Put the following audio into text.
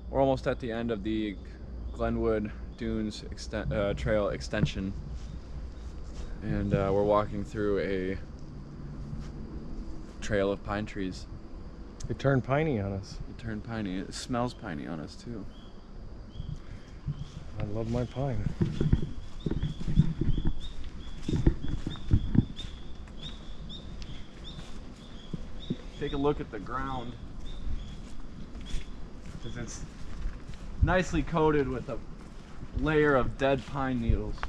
We're almost at the end of the Glenwood Dunes trail extension, and we're walking through a trail of pine trees. It turned piney on us. It turned piney. It smells piney on us too. I love my pine. Take a look at the ground, because it's nicely coated with a layer of dead pine needles.